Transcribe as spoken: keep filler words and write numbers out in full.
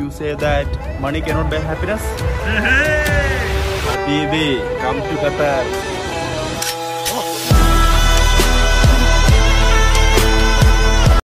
you say that money cannot buy happiness? Habibi, come to Qatar.